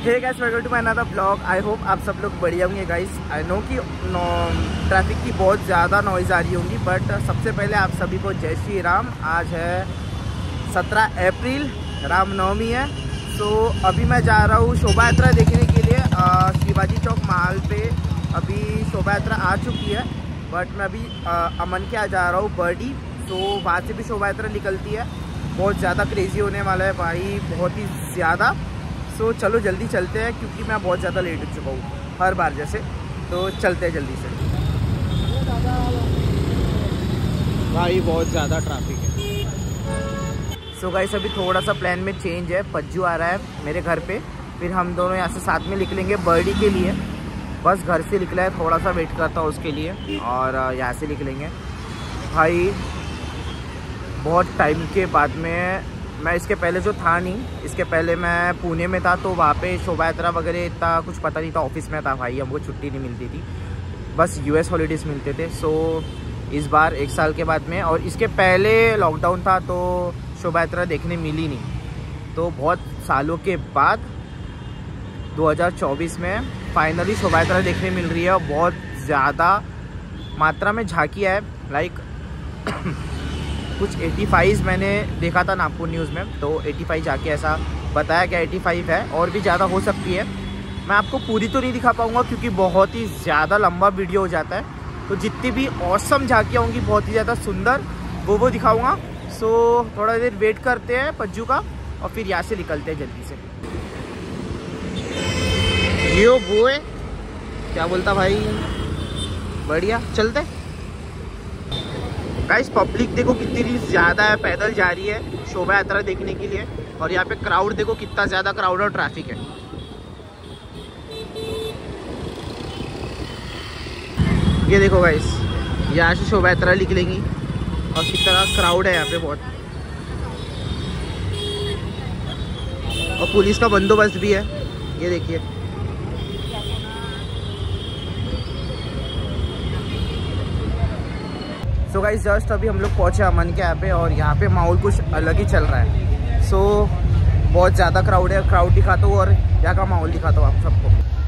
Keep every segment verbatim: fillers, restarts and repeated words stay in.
Hey guys, welcome to my another blog. I hope आप सब लोग बढ़िया होंगे गाइस। आई नो कि ट्रैफिक की बहुत ज़्यादा नॉइज़ आ रही होंगी, बट सबसे पहले आप सभी को जय श्री राम। आज है सत्रह अप्रैल, रामनवमी है। सो so, अभी मैं जा रहा हूँ शोभा यात्रा देखने के लिए। शिवाजी चौक महल पे अभी शोभा यात्रा आ चुकी है, बट मैं अभी आ, अमन के आ जा रहा हूँ बर्डी। सो so, वहाँ से भी शोभा यात्रा निकलती है। बहुत ज़्यादा क्रेजी होने वाला है भाई, बहुत ही ज़्यादा। सो so, चलो जल्दी चलते हैं, क्योंकि मैं बहुत ज़्यादा लेट हो चुका हूँ हर बार जैसे। तो चलते हैं जल्दी से। भाई बहुत ज़्यादा ट्रैफिक है। सो so गाइस, अभी थोड़ा सा प्लान में चेंज है। पज्जू आ रहा है मेरे घर पे, फिर हम दोनों यहाँ से साथ में निकलेंगे बर्डी के लिए। बस घर से निकला है, थोड़ा सा वेट करता हूँ उसके लिए, और यहाँ से निकलेंगे। भाई बहुत टाइम के बाद में, मैं इसके पहले जो था नहीं, इसके पहले मैं पुणे में था, तो वहाँ पे शोभा यात्रा वगैरह इतना कुछ पता नहीं था। ऑफिस में था भाई, हमको छुट्टी नहीं मिलती थी, बस यूएस हॉलीडेज़ मिलते थे। सो इस बार एक साल के बाद में, और इसके पहले लॉकडाउन था तो शोभा यात्रा देखने मिली नहीं। तो बहुत सालों के बाद दो हज़ार चौबीस में फाइनली शोभा यात्रा देखने मिल रही है, और बहुत ज़्यादा मात्रा में झांकियाँ है। लाइक कुछ पचासी मैंने देखा था नागपुर न्यूज़ में, तो पचासी जाके ऐसा बताया गया पचासी है, और भी ज़्यादा हो सकती है। मैं आपको पूरी तो नहीं दिखा पाऊँगा क्योंकि बहुत ही ज़्यादा लंबा वीडियो हो जाता है। तो जितनी भी औसम झांकियाँ होंगी, बहुत ही ज़्यादा सुंदर, वो वो दिखाऊँगा। सो थोड़ा देर वेट करते हैं पज्जू का, और फिर यहाँ से निकलते हैं जल्दी से। यो बोए, क्या बोलता भाई, बढ़िया चलते। गाइस पब्लिक देखो कितनी ज़्यादा है, पैदल जा रही है शोभा यात्रा देखने के लिए। और यहाँ पे क्राउड देखो कितना ज़्यादा क्राउड और ट्रैफिक है। ये देखो गाइस, यहाँ से शोभा यात्रा निकलेंगी, और कितना क्राउड है यहाँ पे बहुत, और पुलिस का बंदोबस्त भी है। ये देखिए, सो गाइस जस्ट अभी हम लोग पहुँचे अमन के यहाँ पे, और यहाँ पे माहौल कुछ अलग ही चल रहा है। सो so, बहुत ज़्यादा क्राउड है। क्राउड दिखाता हूँ और यहाँ का माहौल दिखाता हूँ आप सबको।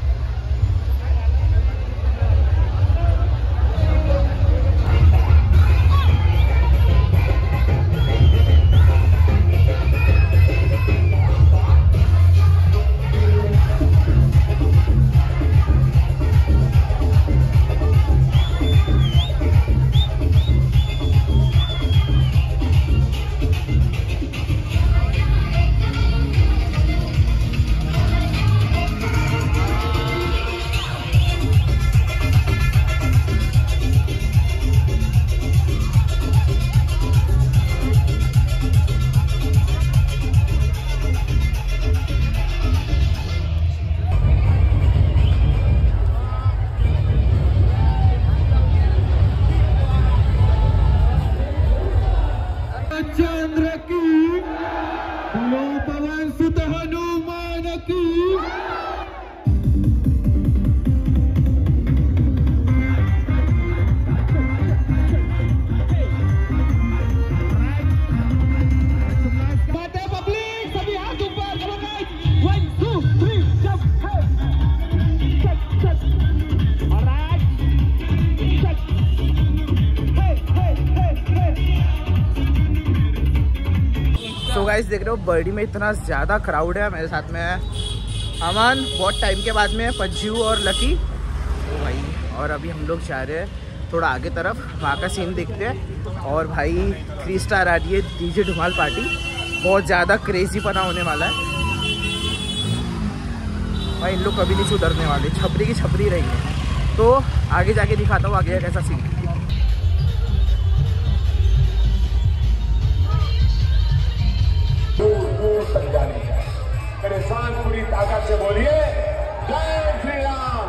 चंद्र की लो पवन सुत हनुमान की। बातें पब्लिक सभी हाथ ऊपर, चलो guys, one two three jump, चक चक, ऑलराइट, चक, hey hey hey hey. So guys देख रहे हो, बर्डी में इतना ज़्यादा क्राउड है। मेरे साथ में है अमन, बहुत टाइम के बाद में पज्जू और लकी। ओ भाई, और अभी हम लोग जा रहे हैं थोड़ा आगे तरफ, वहाँ का सीन देखते हैं। और भाई थ्री स्टार आ रही है डीजे धमाल पार्टी, बहुत ज़्यादा क्रेजी पना होने वाला है भाई। इन लोग कभी नहीं सुधरने वाले, छपरी की छपरी रहेंगे। तो आगे जाके दिखाता हूँ आगे कैसा सीन। दूर दूर तक जाने का मेरे सांस पूरी ताकत से बोलिए जय श्री राम,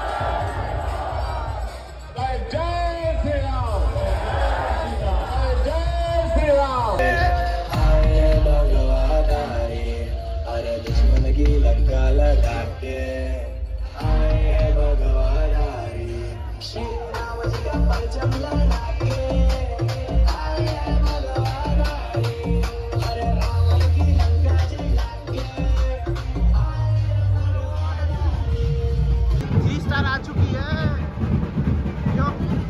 जय जय श्री राम, जय जय श्री राम। आए भगवान आए, अरे दुश्मन की लंका लगा के आए भगवान आए, श्री राम जी का परचम लगा के आए भगवान आए, अरे रावण की लंका जला के आए।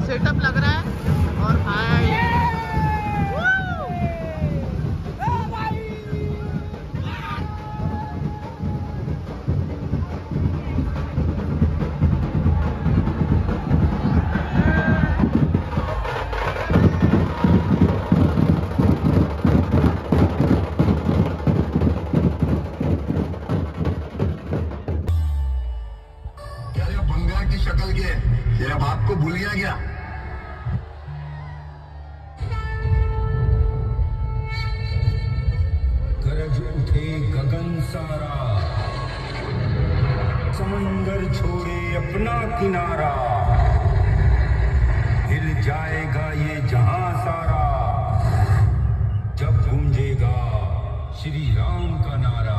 सेटअप लग रहा है। और भाई तेरा बाप को भूल गया क्या? गरज उठे गगन सारा, समंदर छोड़े अपना किनारा, हिल जाएगा ये जहां सारा, जब गूंजेगा श्री राम का नारा।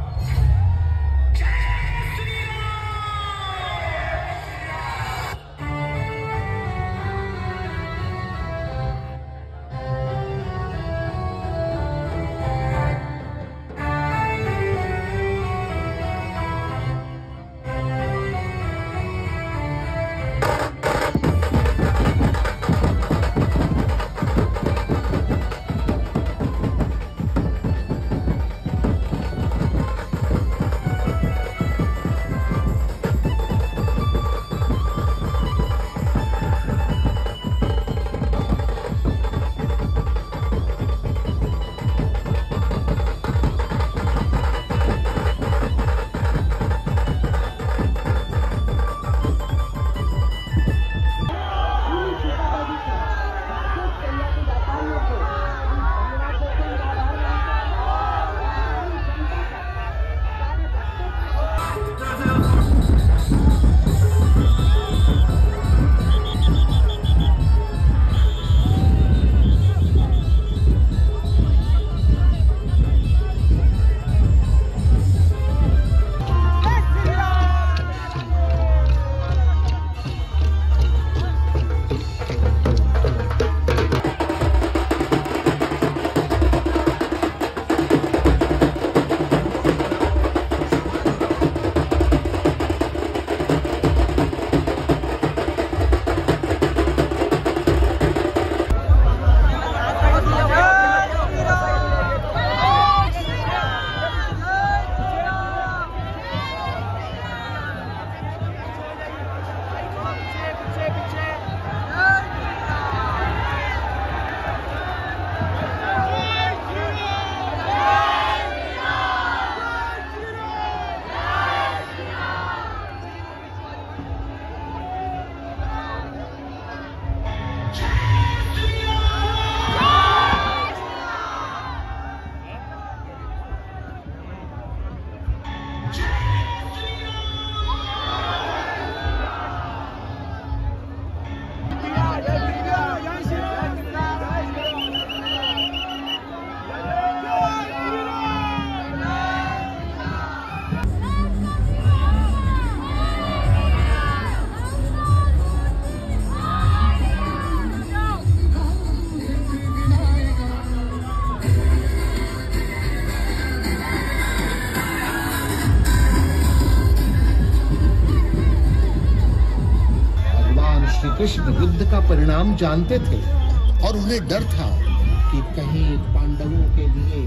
कृष्ण युद्ध का परिणाम जानते थे और उन्हें डर था कि कहीं पांडवों के लिए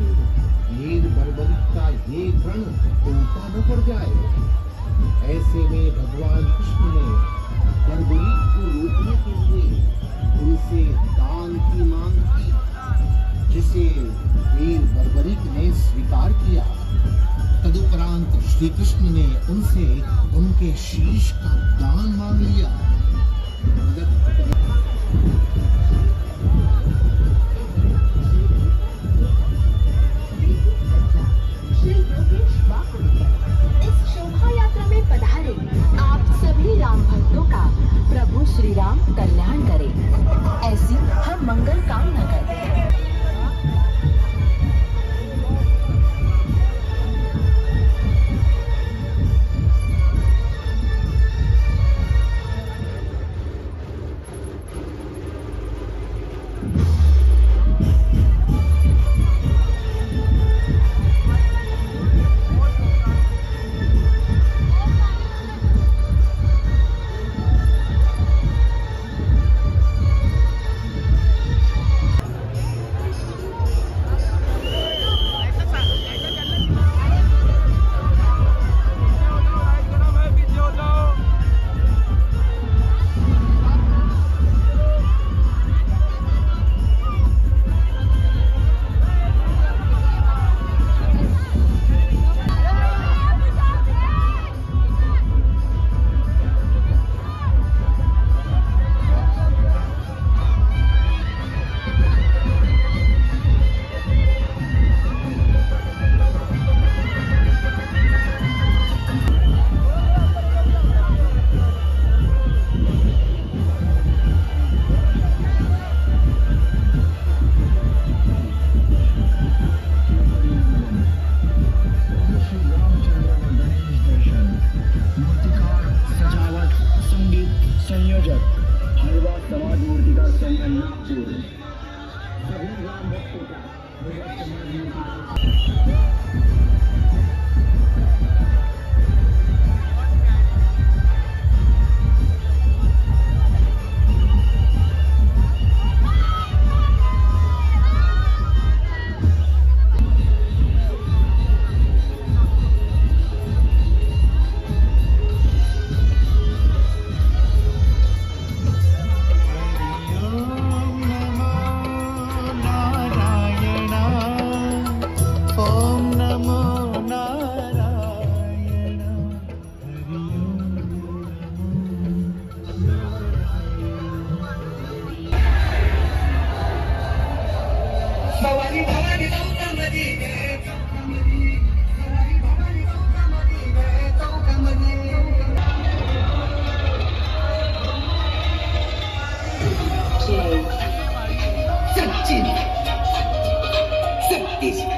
वीर बर्बरीक का ये रण उल्टा न पड़ जाए। ऐसे में भगवान कृष्ण ने बर्बरीक को रोकने के लिए उनसे दान की मांग की, जिसे वीर बर्बरीक ने स्वीकार किया। तदुपरांत श्री कृष्ण ने उनसे उनके शीश का दान मांग लिया। श्री योगेश बापू इस शोभा यात्रा में पधारे आप सभी राम भक्तों का प्रभु श्री राम कल्याण करे, ऐसी हम मंगल कामना करते हैं। Satish.